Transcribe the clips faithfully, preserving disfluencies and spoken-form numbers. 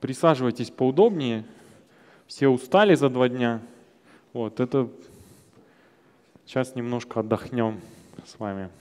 Присаживайтесь поудобнее. Все устали за два дня. Вот это сейчас немножко отдохнем с вами.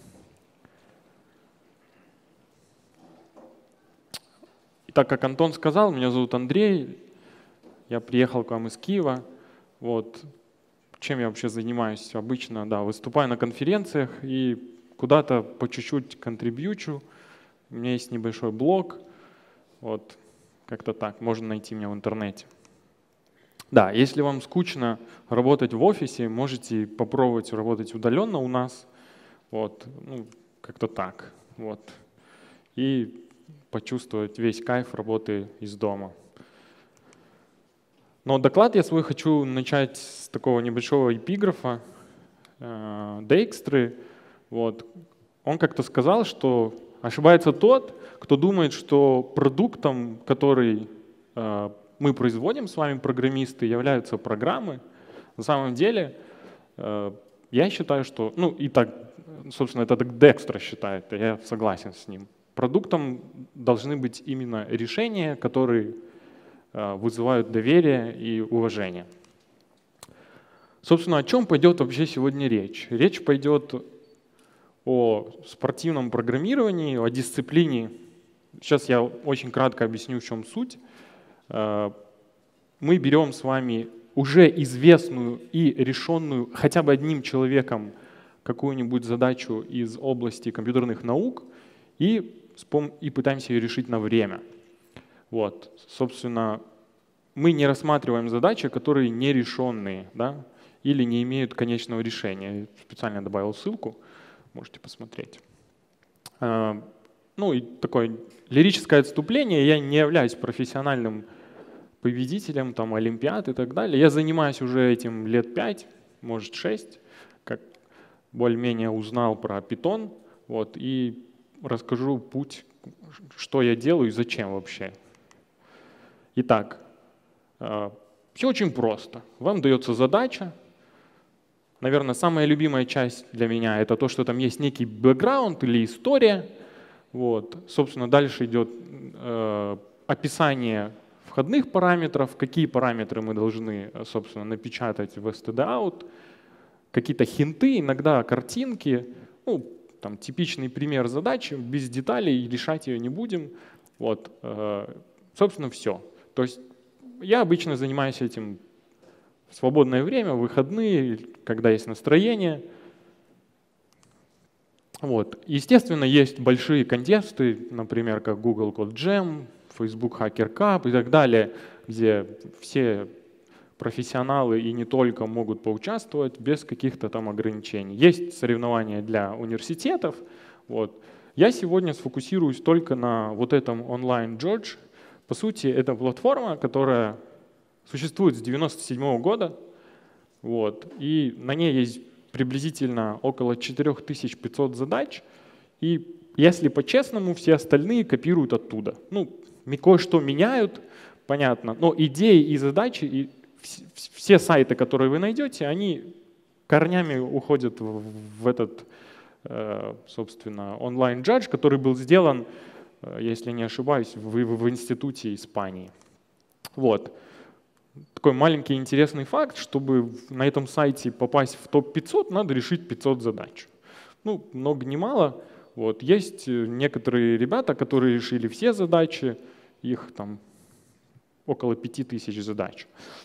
И так как Антон сказал, меня зовут Андрей, я приехал к вам из Киева. Вот. Чем я вообще занимаюсь? Обычно да, выступаю на конференциях и куда-то по чуть-чуть контрибьючу. У меня есть небольшой блог. Вот. Как-то так, можно найти меня в интернете. Да, если вам скучно работать в офисе, можете попробовать работать удаленно у нас. Вот. Ну, как-то так. Вот. И почувствовать весь кайф работы из дома. Но доклад я свой хочу начать с такого небольшого эпиграфа э, Дейкстры. Вот. Он как-то сказал, что ошибается тот, кто думает, что продуктом, который э, мы производим с вами, программисты, являются программы. На самом деле, э, я считаю, что, ну и так, собственно, это так Дейкстра считает, я согласен с ним. Продуктом должны быть именно решения, которые вызывают доверие и уважение. Собственно, о чем пойдет вообще сегодня речь? Речь пойдет о спортивном программировании, о дисциплине. Сейчас я очень кратко объясню, в чем суть. Мы берем с вами уже известную и решенную хотя бы одним человеком какую-нибудь задачу из области компьютерных наук и, и пытаемся ее решить на время. Вот, собственно, мы не рассматриваем задачи, которые нерешенные, да, или не имеют конечного решения. Я специально добавил ссылку, можете посмотреть. Ну и такое лирическое отступление. Я не являюсь профессиональным победителем там, олимпиад и так далее. Я занимаюсь уже этим лет пять, может шесть, как более-менее узнал про Python. Вот, и расскажу путь, что я делаю и зачем вообще. Итак, все очень просто. Вам дается задача. Наверное, самая любимая часть для меня — это то, что там есть некий бэкграунд или история. Вот. Собственно, дальше идет э, описание входных параметров, какие параметры мы должны, собственно, напечатать в эс ти ди аут, какие-то хинты, иногда картинки. Ну, там типичный пример задачи, без деталей, решать ее не будем. Вот. Э, собственно, все. То есть я обычно занимаюсь этим в свободное время, в выходные, когда есть настроение. Вот. Естественно, есть большие контексты, например, как Google Code Jam, Facebook Hacker Cup и так далее, где все профессионалы и не только могут поучаствовать без каких-то там ограничений. Есть соревнования для университетов. Вот. Я сегодня сфокусируюсь только на вот этом онлайн-джордж. По сути, это платформа, которая существует с девяносто седьмого года, вот, и на ней есть приблизительно около четыре тысячи пятьсот задач, и если по-честному, все остальные копируют оттуда. Ну, кое-что меняют, понятно, но идеи и задачи, и все сайты, которые вы найдете, они корнями уходят в, в этот, собственно, онлайн-джадж, который был сделан, если не ошибаюсь, в, в институте Испании. Вот. Такой маленький интересный факт: чтобы на этом сайте попасть в топ пятьсот, надо решить пятьсот задач. Ну, много не мало. Вот. Есть некоторые ребята, которые решили все задачи, их там около пяти тысяч задач.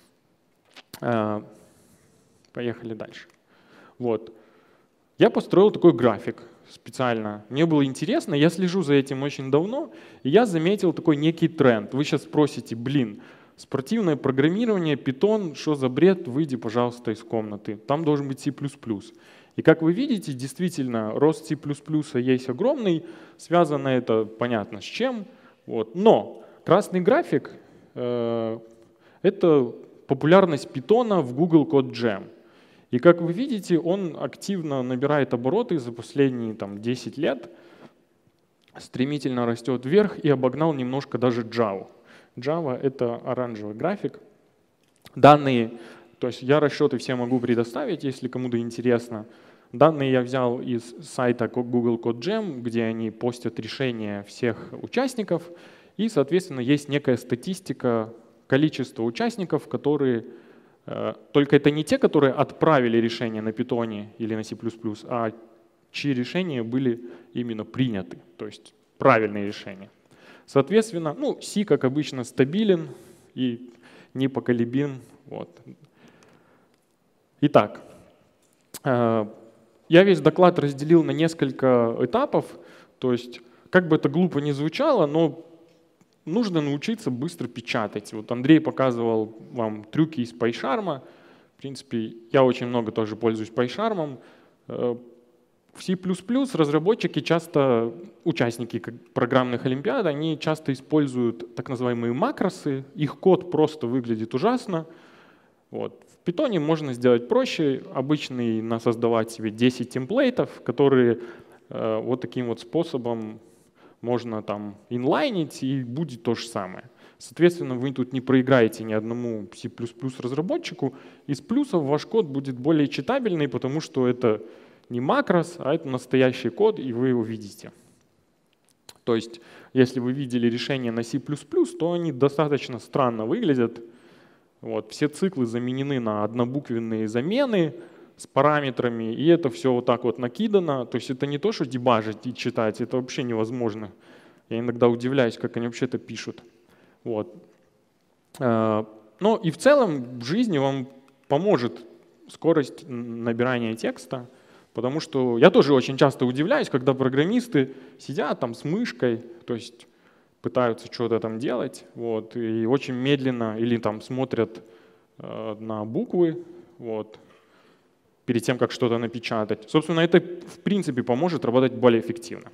Поехали дальше. Вот. Я построил такой график специально. Мне было интересно, я слежу за этим очень давно, и я заметил такой некий тренд. Вы сейчас спросите: блин, спортивное программирование, Python, что за бред, выйди, пожалуйста, из комнаты. Там должен быть си плюс плюс. И как вы видите, действительно, рост си плюс плюс есть огромный, связано это понятно с чем. Вот. Но красный график э, — это популярность Python в Google Code Jam. И как вы видите, он активно набирает обороты за последние там, десять лет, стремительно растет вверх и обогнал немножко даже Java. Java — это оранжевый график. Данные, то есть я расчеты все могу предоставить, если кому-то интересно. Данные я взял из сайта Google Code Jam, где они постят решения всех участников. И, соответственно, есть некая статистика количества участников, которые… Только это не те, которые отправили решение на Python или на C++, а чьи решения были именно приняты, то есть правильные решения. Соответственно, ну, C, как обычно, стабилен и непоколебим. Вот. Итак, я весь доклад разделил на несколько этапов, то есть, как бы это глупо ни звучало, но нужно научиться быстро печатать. Вот Андрей показывал вам трюки из PyCharm. В принципе, я очень много тоже пользуюсь PyCharm. В C++ разработчики часто, участники программных олимпиад, они часто используют так называемые макросы. Их код просто выглядит ужасно. Вот. В Python можно сделать проще. Обычно создавать себе десять темплейтов, которые э, вот таким вот способом можно там инлайнить, и будет то же самое. Соответственно, вы тут не проиграете ни одному C++ разработчику. Из плюсов ваш код будет более читабельный, потому что это не макрос, а это настоящий код, и вы его видите. То есть, если вы видели решения на C++, то они достаточно странно выглядят. Вот, все циклы заменены на однобуквенные замены с параметрами, и это все вот так вот накидано. То есть это не то, что дебажить и читать, это вообще невозможно. Я иногда удивляюсь, как они вообще это пишут. Вот. Но и в целом в жизни вам поможет скорость набирания текста, потому что я тоже очень часто удивляюсь, когда программисты сидят там с мышкой, то есть пытаются что-то там делать, вот, и очень медленно или там смотрят э, на буквы, вот, перед тем, как что-то напечатать. Собственно, это в принципе поможет работать более эффективно.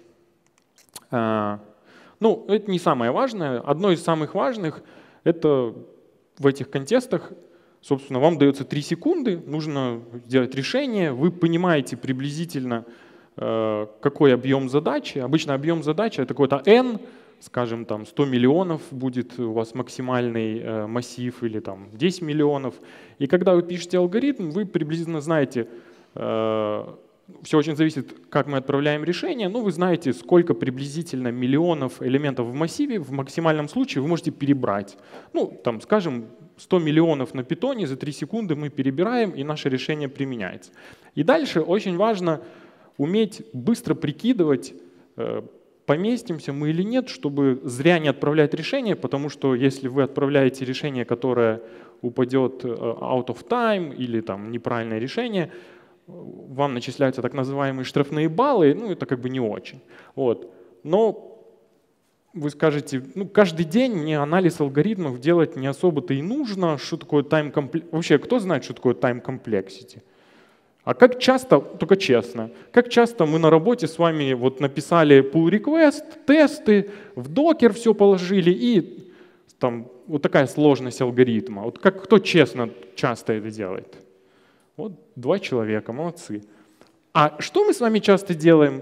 Э, ну, это не самое важное. Одно из самых важных — это в этих контестах, собственно, вам дается три секунды, нужно сделать решение, вы понимаете приблизительно, э, какой объем задачи. Обычно объем задачи — это какой-то n, скажем, там сто миллионов будет у вас максимальный э, массив или там десять миллионов. И когда вы пишете алгоритм, вы приблизительно знаете, э, все очень зависит, как мы отправляем решение, но вы знаете, сколько приблизительно миллионов элементов в массиве в максимальном случае вы можете перебрать. Ну, там, скажем, сто миллионов на питоне, за три секунды мы перебираем, и наше решение применяется. И дальше очень важно уметь быстро прикидывать, э, поместимся мы или нет, чтобы зря не отправлять решение, потому что если вы отправляете решение, которое упадет out of time или там неправильное решение, вам начисляются так называемые штрафные баллы, ну это как бы не очень. Вот. Но вы скажете, ну каждый день мне анализ алгоритмов делать не особо-то и нужно, что такое time complexity. Вообще, кто знает, что такое time complexity? А как часто, только честно, как часто мы на работе с вами вот написали pull request, тесты, в докер все положили и там вот такая сложность алгоритма. Вот как, кто честно часто это делает? Вот два человека, молодцы. А что мы с вами часто делаем?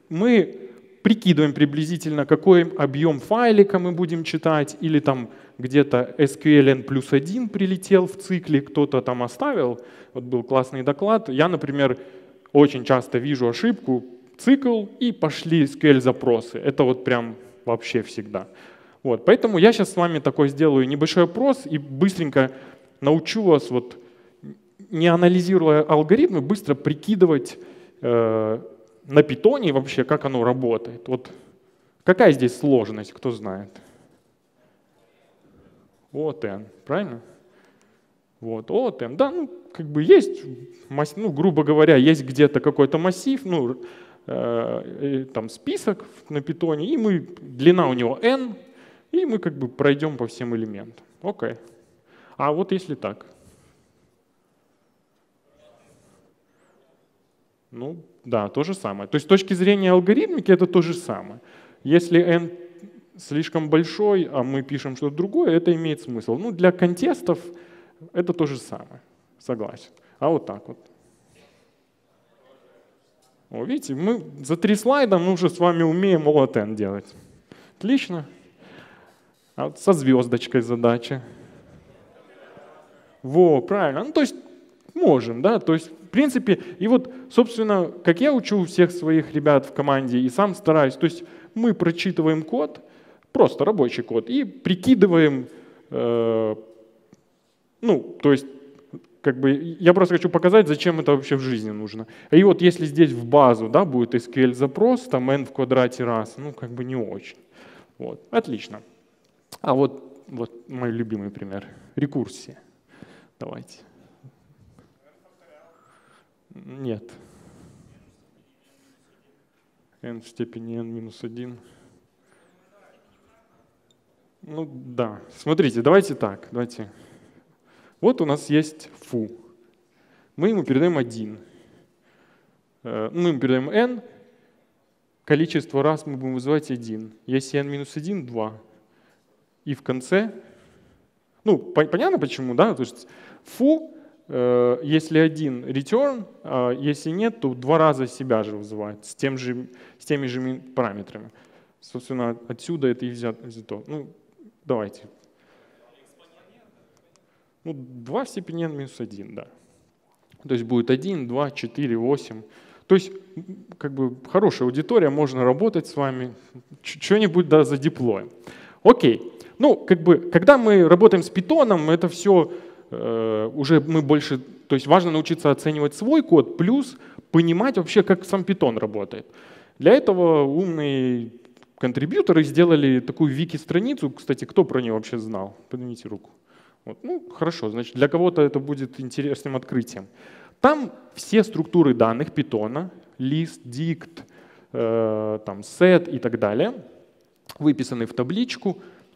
Мы прикидываем приблизительно, какой объем файлика мы будем читать, или там где-то эс кью эль эн плюс один прилетел в цикле, кто-то там оставил. Вот был классный доклад. Я, например, очень часто вижу ошибку, цикл, и пошли эс кью эль-запросы. Это вот прям вообще всегда. Вот, поэтому я сейчас с вами такой сделаю небольшой опрос и быстренько научу вас, вот, не анализируя алгоритмы, быстро прикидывать э, на питоне вообще, как оно работает. Вот какая здесь сложность, кто знает? о от эн, правильно? Вот, о от эн, да, ну, как бы есть, ну, грубо говоря, есть где-то какой-то массив, ну, э, там список на питоне, и мы, длина у него n, и мы как бы пройдем по всем элементам. Окей. А вот если так? Ну, да, то же самое. То есть с точки зрения алгоритмики это то же самое. Если n слишком большой, а мы пишем что-то другое, это имеет смысл. Ну, для контестов это то же самое. Согласен. А вот так вот. О, видите, мы за три слайда мы уже с вами умеем о от эн делать. Отлично. А вот со звездочкой задача. Во, правильно. Ну, то есть можем, да, то есть в принципе, и вот, собственно, как я учу всех своих ребят в команде и сам стараюсь, то есть мы прочитываем код, Просто рабочий код. И прикидываем, э, ну, то есть, как бы, я просто хочу показать, зачем это вообще в жизни нужно. И вот если здесь в базу, да, будет эс ку эль-запрос, там n в квадрате раз, ну, как бы не очень. Вот, отлично. А вот, вот мой любимый пример. Рекурсия. Давайте. Нет. n в степени n минус один. Ну да. Смотрите, давайте так. Давайте. Вот у нас есть фу. Мы ему передаем один. Мы ему передаем n. Количество раз мы будем вызывать один. Если n минус один, два. И в конце, ну, понятно почему, да? То есть фу, э, если один return, а если нет, то два раза себя же вызывает с, тем же, с теми же параметрами. Собственно, отсюда это и взято. Ну, давайте. Ну, два в степени n минус один, да. То есть будет один, два, четыре, восемь. То есть, как бы, хорошая аудитория, можно работать с вами, что-нибудь да, задеплоим. Окей. Ну, как бы, когда мы работаем с питоном, это все э, уже мы больше, то есть важно научиться оценивать свой код, плюс понимать вообще, как сам питон работает. Для этого умные контрибьюторы сделали такую вики-страницу. Кстати, кто про нее вообще знал? Поднимите руку. Вот. Ну, хорошо, значит, для кого-то это будет интересным открытием. Там все структуры данных питона, list, dict, э, там, set и так далее, выписаны в табличку.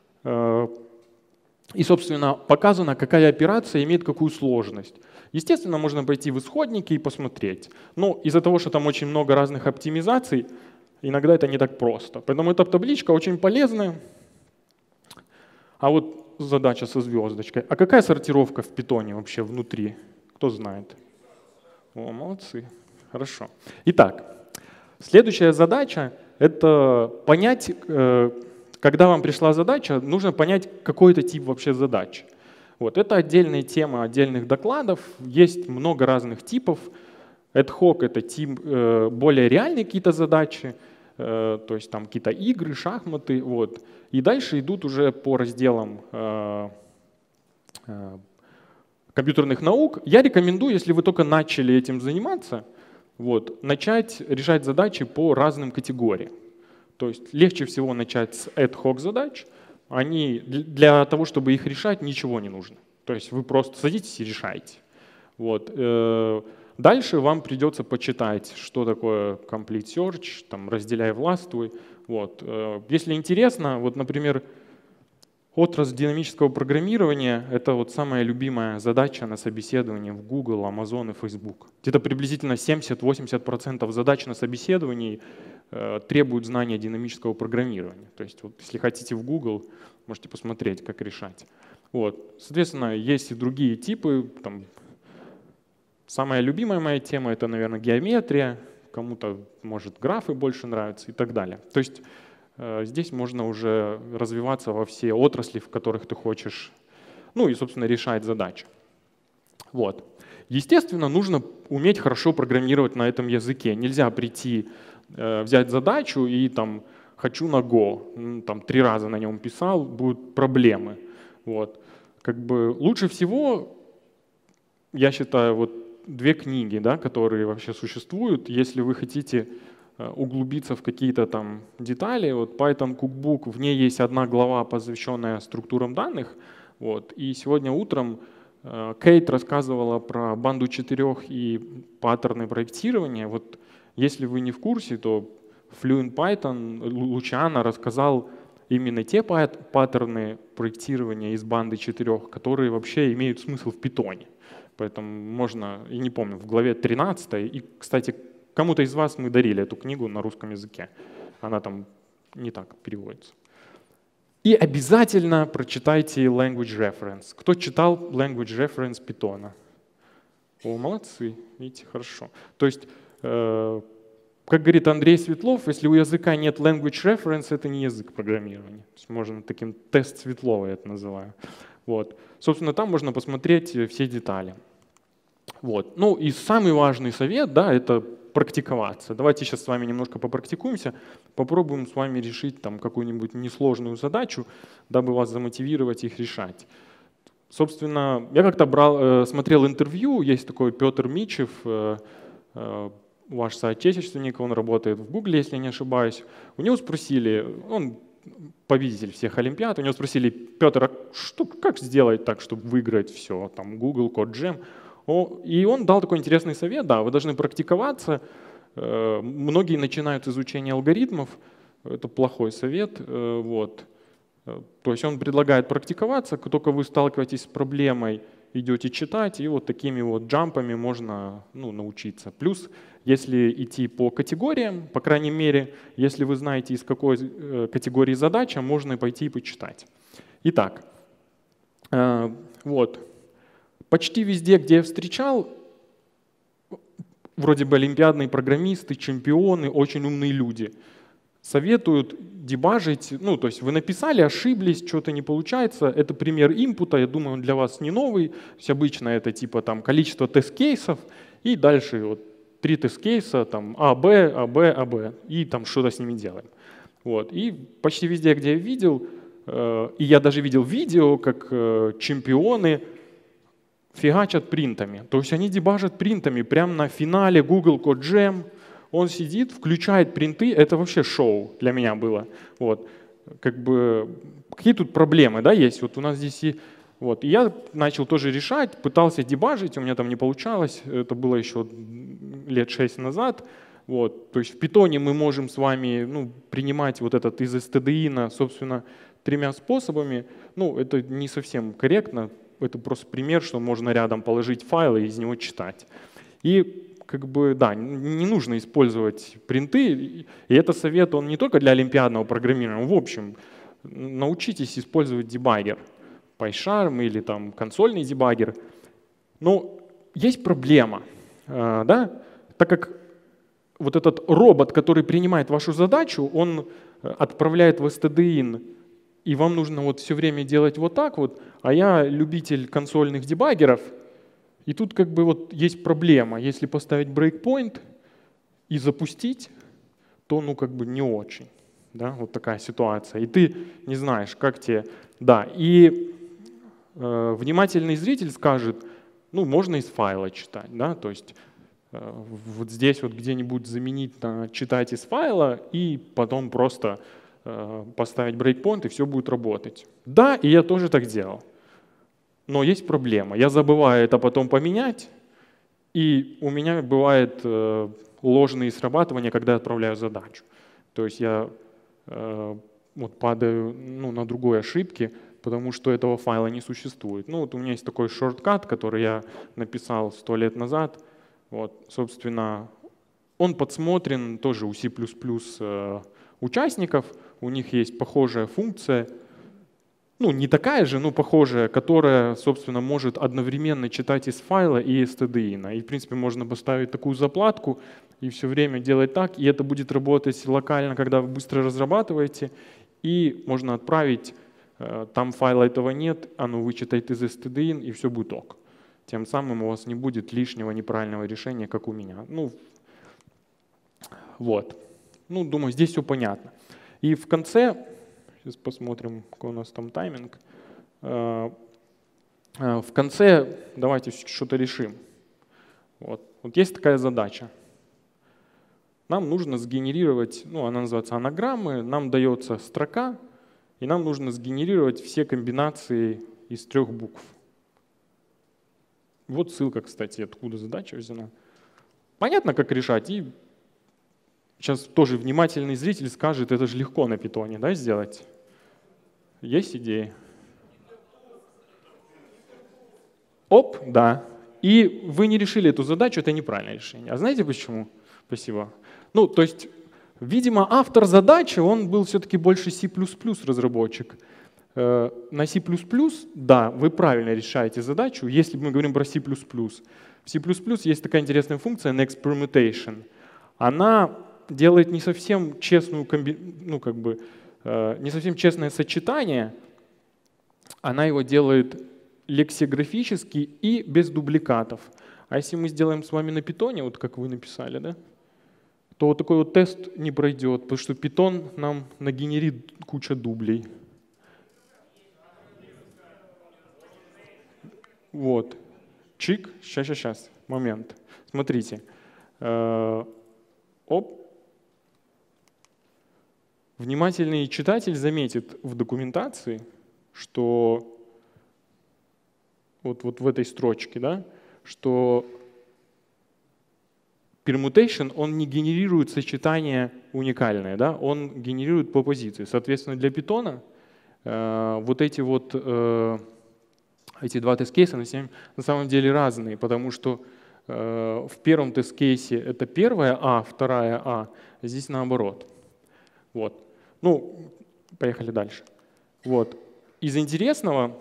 И, собственно, показано, какая операция имеет какую сложность. Естественно, можно пойти в исходники и посмотреть. Но из-за того, что там очень много разных оптимизаций, иногда это не так просто. Поэтому эта табличка очень полезная. А вот задача со звездочкой. А какая сортировка в питоне вообще внутри? Кто знает? О, молодцы. Хорошо. Итак, следующая задача — это понять, когда вам пришла задача, нужно понять, какой это тип вообще задач. Вот. Это отдельная тема отдельных докладов. Есть много разных типов. Ad-hoc — это тип, э, более реальные какие-то задачи, э, то есть там какие-то игры, шахматы. Вот. И дальше идут уже по разделам э, э, компьютерных наук. Я рекомендую, если вы только начали этим заниматься, вот, начать решать задачи по разным категориям. То есть легче всего начать с ad-hoc задач. Они, для того, чтобы их решать, ничего не нужно. То есть вы просто садитесь и решаете. Вот. Дальше вам придется почитать, что такое complete search, там, разделяй, властвуй. Вот. Если интересно, вот, например, отрасль динамического программирования — это вот самая любимая задача на собеседовании в Google, Amazon и Facebook. Где-то приблизительно семьдесят-восемьдесят процентов задач на собеседовании э, требуют знания динамического программирования. То есть вот, если хотите в Google, можете посмотреть, как решать. Вот. Соответственно, есть и другие типы. Там, самая любимая моя тема — это, наверное, геометрия. Кому-то, может, графы больше нравятся и так далее. То есть здесь можно уже развиваться во все отрасли, в которых ты хочешь, ну и, собственно, решать задачи. Вот. Естественно, нужно уметь хорошо программировать на этом языке. Нельзя прийти, взять задачу и там «хочу на Go», там три раза на нем писал, будут проблемы. Вот. Как бы лучше всего, я считаю, вот две книги, да, которые вообще существуют, если вы хотите углубиться в какие-то там детали. Вот Python Cookbook, в ней есть одна глава, посвященная структурам данных. Вот. И сегодня утром Кейт рассказывала про банду четырех и паттерны проектирования. Вот если вы не в курсе, то Fluent Python Лучано рассказал именно те паттерны проектирования из банды четырех, которые вообще имеют смысл в питоне. Поэтому можно, и не помню, в главе тринадцатой, и, кстати, кому-то из вас мы дарили эту книгу на русском языке. Она там не так переводится. И обязательно прочитайте language reference. Кто читал language reference питона? О, молодцы, видите, хорошо. То есть, э, как говорит Андрей Светлов, если у языка нет language reference, это не язык программирования. То есть можно таким тест Светлова я это называю. Вот. Собственно, там можно посмотреть все детали. Вот. Ну и самый важный совет, да, это практиковаться. Давайте сейчас с вами немножко попрактикуемся, попробуем с вами решить там какую-нибудь несложную задачу, дабы вас замотивировать их решать. Собственно, я как-то брал, смотрел интервью, есть такой Петр Мичев, ваш соотечественник, он работает в Гугле, если не ошибаюсь. У него спросили, он победитель всех олимпиад, у него спросили: Петр, а что, как сделать так, чтобы выиграть все, там Google, CodeGem? И он дал такой интересный совет: да, вы должны практиковаться. Многие начинают с изучения алгоритмов, это плохой совет, вот. То есть он предлагает практиковаться, как только вы сталкиваетесь с проблемой, идете читать, и вот такими вот джампами можно, ну, научиться. Плюс, если идти по категориям, по крайней мере, если вы знаете, из какой категории задача, можно пойти и почитать. Итак, вот. Почти везде, где я встречал, вроде бы олимпиадные программисты, чемпионы, очень умные люди, советуют дебажить, ну, то есть вы написали, ошиблись, что-то не получается. Это пример инпута, я думаю, он для вас не новый. То есть обычно это типа там количество тест-кейсов, и дальше вот три тест-кейса, там А, Б, А, Б, А, Б, и там что-то с ними делаем. Вот. И почти везде, где я видел, э, и я даже видел видео, как э, чемпионы фигачат принтами. То есть они дебажат принтами прямо на финале Google CodeGem. Он сидит, включает принты, это вообще шоу для меня было. Вот. Как бы, какие тут проблемы, да, есть? Вот у нас здесь и, вот. И я начал тоже решать, пытался дебажить, у меня там не получалось, это было еще лет шесть назад. Вот. То есть в Python мы можем с вами, ну, принимать вот этот из stdin, собственно, тремя способами. Ну, это не совсем корректно, это просто пример, что можно рядом положить файлы и из него читать. И как бы, да, не нужно использовать принты. И это совет, он не только для олимпиадного программирования. В общем, научитесь использовать дебаггер, PyCharm или там консольный дебаггер. Но есть проблема, да, так как вот этот робот, который принимает вашу задачу, он отправляет в stdin, и вам нужно вот все время делать вот так вот, а я любитель консольных дебаггеров. И тут как бы вот есть проблема. Если поставить брейкпоинт и запустить, то ну как бы не очень. Да? Вот такая ситуация. И ты не знаешь, как тебе... Да, и э, внимательный зритель скажет, ну можно из файла читать. Да? То есть э, вот здесь вот где-нибудь заменить на читать из файла и потом просто э, поставить брейкпоинт, и все будет работать. Да, и я тоже так делал. Но есть проблема. Я забываю это потом поменять, и у меня бывают э, ложные срабатывания, когда я отправляю задачу. То есть я э, вот падаю, ну, на другой ошибке, потому что этого файла не существует. Ну, вот у меня есть такой шорткат, который я написал сто лет назад. Вот, собственно, он подсмотрен тоже у C++ э, участников. У них есть похожая функция. Ну, не такая же, но похожая, которая, собственно, может одновременно читать из файла и из stdin. И, в принципе, можно поставить такую заплатку и все время делать так, и это будет работать локально, когда вы быстро разрабатываете, и можно отправить, там файла этого нет, оно вычитает из stdin, и все будет ок. Тем самым у вас не будет лишнего неправильного решения, как у меня. Ну, вот. Ну, думаю, здесь все понятно. И в конце... Сейчас посмотрим, какой у нас там тайминг. В конце давайте что-то решим. Вот. Вот есть такая задача. Нам нужно сгенерировать, ну, она называется анаграммы, нам дается строка, и нам нужно сгенерировать все комбинации из трех букв. Вот ссылка, кстати, откуда задача взята. Понятно, как решать, и сейчас тоже внимательный зритель скажет, это же легко на питоне, да, сделать. Есть идеи? Оп, да. И вы не решили эту задачу, это неправильное решение. А знаете почему? Спасибо. Ну, то есть, видимо, автор задачи, он был все-таки больше C++ разработчик. На C++, да, вы правильно решаете задачу, если мы говорим про C++. В C++ есть такая интересная функция next permutation. Она делает не совсем честную комби... ну, как бы, не совсем честное сочетание, она его делает лексикографически и без дубликатов. А если мы сделаем с вами на питоне, вот как вы написали, да, то вот такой вот тест не пройдет, потому что Python нам нагенерит кучу дублей. Вот. Чик. Сейчас, сейчас, сейчас. Момент. Смотрите. Э, оп. Внимательный читатель заметит в документации, что вот, вот в этой строчке, да, что permutation, он не генерирует сочетание уникальное, да, он генерирует по позиции. Соответственно, для Python э, вот эти вот э, эти два тест-кейса на, на самом деле разные, потому что э, в первом тест-кейсе это первая А, вторая А, а здесь наоборот. Вот. Ну, поехали дальше. Вот. Из интересного,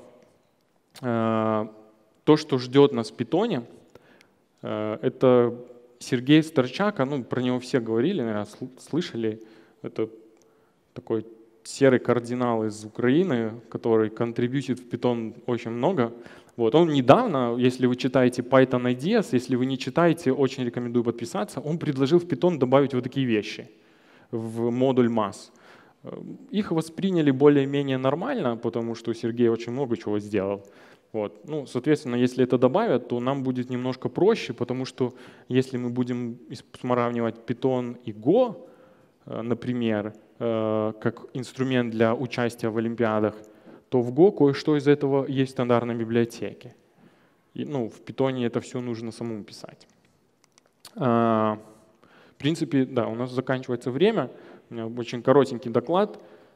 э, то, что ждет нас в Python, э, это Сергей Старчак, ну, про него все говорили, наверное, слышали. Это такой серый кардинал из Украины, который контрибьютит в Python очень много. Вот. Он недавно, если вы читаете Python Ideas, если вы не читаете, очень рекомендую подписаться, он предложил в Python добавить вот такие вещи в модуль mass. Их восприняли более-менее нормально, потому что Сергей очень много чего сделал. Вот. Ну, соответственно, если это добавят, то нам будет немножко проще, потому что если мы будем сравнивать Python и Go, например, как инструмент для участия в олимпиадах, то в Go кое-что из этого есть в стандартной библиотеке. И, ну, в Python это все нужно самому писать. В принципе, да, у нас заканчивается время. У меня очень коротенький доклад.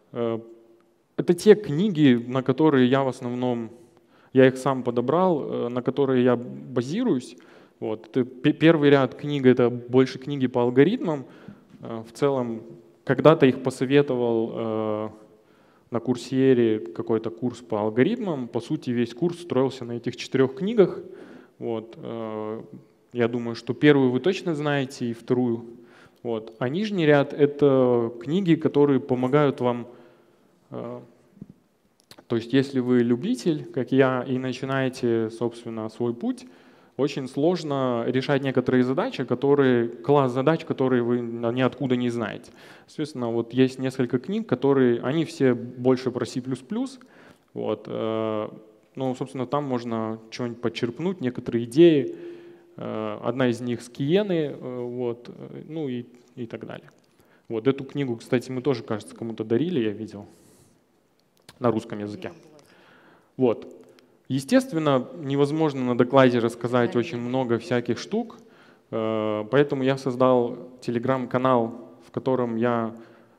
Это те книги, на которые я в основном, я их сам подобрал, на которые я базируюсь. Вот. Это первый ряд книг — это больше книги по алгоритмам. В целом, когда-то их посоветовал э, на Курсере какой-то курс по алгоритмам. По сути, весь курс строился на этих четырех книгах. Вот. Э, я думаю, что первую вы точно знаете, и вторую. Вот. А нижний ряд — это книги, которые помогают вам. Э, то есть, если вы любитель, как я, и начинаете, собственно, свой путь, очень сложно решать некоторые задачи, которые, класс задач, которые вы ниоткуда не знаете. Соответственно, вот есть несколько книг, которые, они все больше про C++. Вот. Ну, собственно, там можно что-нибудь подчерпнуть, некоторые идеи. Одна из них скиены, вот, ну и, и так далее. Вот эту книгу, кстати, мы тоже, кажется, кому-то дарили, я видел, на русском языке. Вот. Естественно, невозможно на докладе рассказать очень много всяких штук, поэтому я создал телеграм-канал, в котором я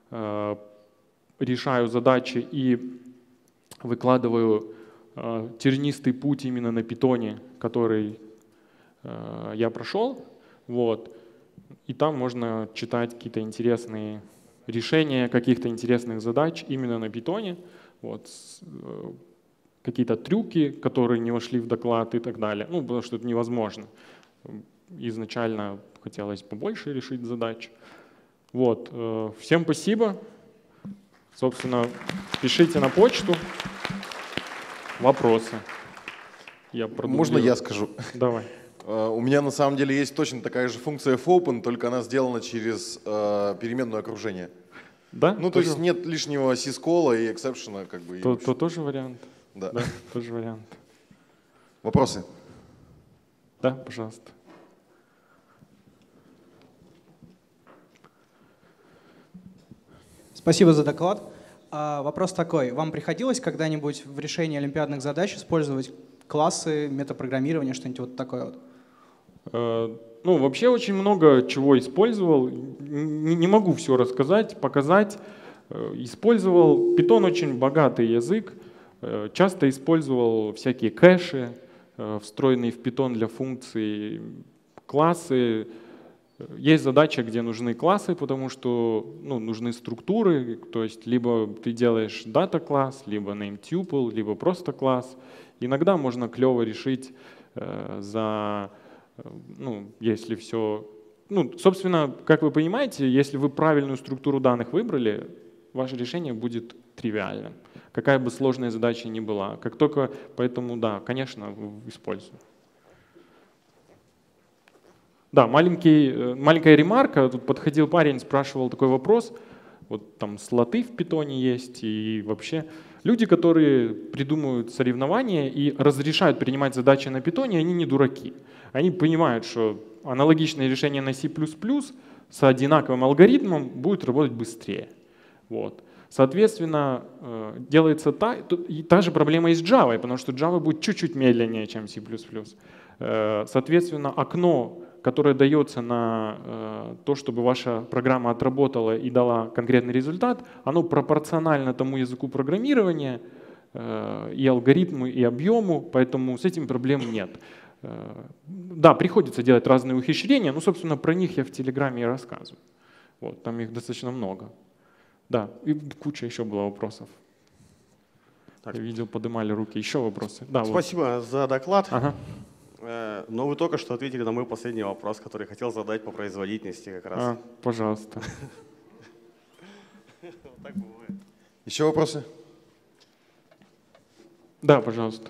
решаю задачи и выкладываю тернистый путь именно на питоне, который я прошел. Вот. И там можно читать какие-то интересные решения каких-то интересных задач именно на питоне. Вот. Какие-то трюки, которые не вошли в доклад и так далее. Ну, потому что это невозможно. Изначально хотелось побольше решить задач. Вот. Всем спасибо. Собственно, пишите на почту вопросы. Я Можно я скажу? Давай. У меня на самом деле есть точно такая же функция fopen, только она сделана через э, переменное окружение. Да? Ну, то есть нет лишнего сискола и эксепшена. Как бы, то, то тоже вариант. Да. Да, тоже вариант. Вопросы? Да, пожалуйста. Спасибо за доклад. А, вопрос такой. Вам приходилось когда-нибудь в решении олимпиадных задач использовать классы, метапрограммирование, что-нибудь вот такое вот? Э, ну, вообще очень много чего использовал. Не, не могу все рассказать, показать. Э, использовал. Python очень богатый язык. Э, часто использовал всякие кэши, э, встроенные в Python для функций, классы. Есть задача, где нужны классы, потому что ну, нужны структуры, то есть либо ты делаешь дата-класс, либо name-tuple, либо просто класс. Иногда можно клево решить э, за, ну, если все… Ну, собственно, как вы понимаете, если вы правильную структуру данных выбрали, ваше решение будет тривиальным, какая бы сложная задача ни была. Как только, поэтому, да, конечно, использую. Да, маленький, маленькая ремарка. Тут подходил парень, спрашивал такой вопрос. Вот там слоты в питоне есть и вообще люди, которые придумывают соревнования и разрешают принимать задачи на питоне, они не дураки. Они понимают, что аналогичное решение на C++ с одинаковым алгоритмом будет работать быстрее. Вот. Соответственно, делается та, и та же проблема и с Java, потому что Java будет чуть-чуть медленнее, чем C++. Соответственно, окно, которое дается на то, чтобы ваша программа отработала и дала конкретный результат, оно пропорционально тому языку программирования, и алгоритму, и объему, поэтому с этим проблем нет. Да, приходится делать разные ухищрения, но, собственно, про них я в Телеграме и рассказываю. Вот, там их достаточно много. Да, и куча еще было вопросов. Так. Я видел, поднимали руки. Еще вопросы? Да, спасибо вот. За доклад. Ага. Но вы только что ответили на мой последний вопрос, который хотел задать по производительности как раз. А, пожалуйста. Еще вопросы? Да, пожалуйста.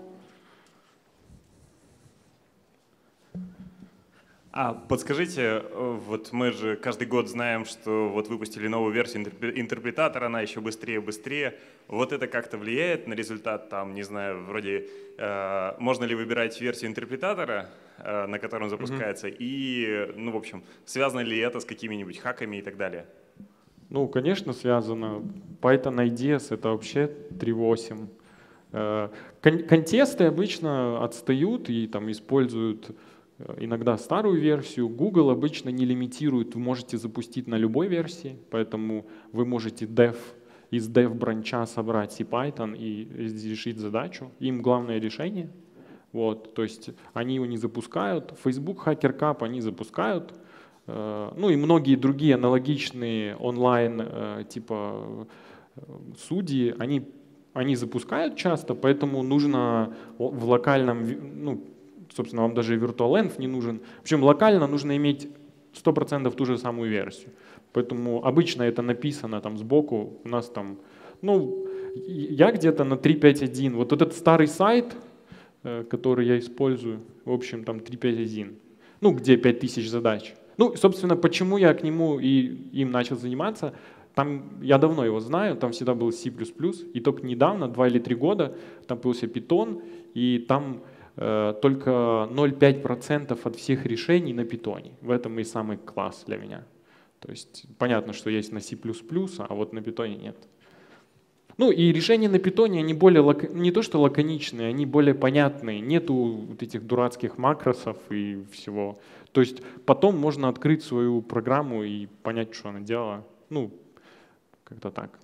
А подскажите, вот мы же каждый год знаем, что вот выпустили новую версию интерпретатора, она еще быстрее, быстрее. Вот это как-то влияет на результат? Там, не знаю, вроде э, можно ли выбирать версию интерпретатора, э, на котором запускается, mm-hmm. и, ну, в общем, связано ли это с какими-нибудь хаками и так далее? Ну, конечно, связано. Python ай ди эс — это вообще три восемь. Э, кон- контесты обычно отстают и там используют иногда старую версию. Google обычно не лимитирует, вы можете запустить на любой версии, поэтому вы можете dev, из dev-бранча собрать CPython и решить задачу. Им главное решение. Вот, то есть они его не запускают. Facebook HackerCup они запускают. Ну и многие другие аналогичные онлайн типа судьи, они, они запускают часто, поэтому нужно в локальном, ну, собственно, вам даже VirtualEnv не нужен. Причем локально нужно иметь сто процентов ту же самую версию. Поэтому обычно это написано там сбоку. У нас там, ну, я где-то на три пять один. Вот этот старый сайт, который я использую, в общем, там три пять один. Ну, где пять тысяч задач. Ну, собственно, почему я к нему и им начал заниматься. Там я давно его знаю, там всегда был C++, и только недавно, два или три года, там появился Python, и там только ноль целых пять десятых процента от всех решений на питоне. В этом и самый класс для меня. То есть понятно, что есть на C++, а вот на питоне нет. Ну и решения на питоне, они более, лак... не то что лаконичные, они более понятные. Нету вот этих дурацких макросов и всего. То есть потом можно открыть свою программу и понять, что она делала. Ну, как-то так.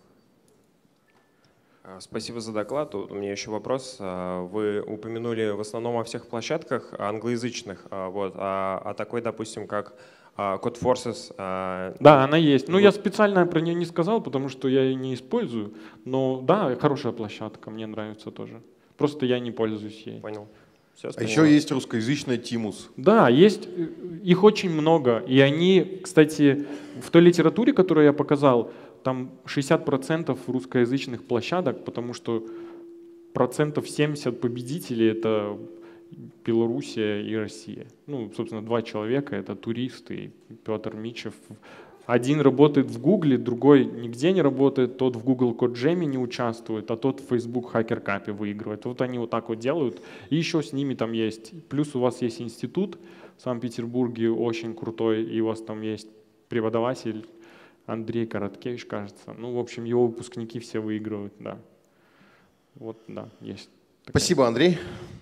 Спасибо за доклад. У меня еще вопрос. Вы упомянули в основном о всех площадках англоязычных, вот, а, а такой, допустим, как CodeForces. Да, она есть. Ну, я специально про нее не сказал, потому что я ее не использую. Но да, хорошая площадка, мне нравится тоже. Просто я не пользуюсь ей. Понял. Все, а еще есть русскоязычная Тимус. Да, есть. Их очень много. И они, кстати, в той литературе, которую я показал, там шестьдесят процентов русскоязычных площадок, потому что процентов семьдесят победителей — это Белоруссия и Россия. Ну, собственно, два человека — это туристы и Петр Мичев. Один работает в Гугле, другой нигде не работает, тот в Google CodeJam не участвует, а тот в Facebook HackerCup выигрывает. Вот они вот так вот делают. И еще с ними там есть. Плюс у вас есть институт в Санкт-Петербурге очень крутой, и у вас там есть преподаватель Андрей Короткевич, кажется. Ну, в общем, его выпускники все выигрывают, да. Вот, да, есть. Спасибо, Андрей.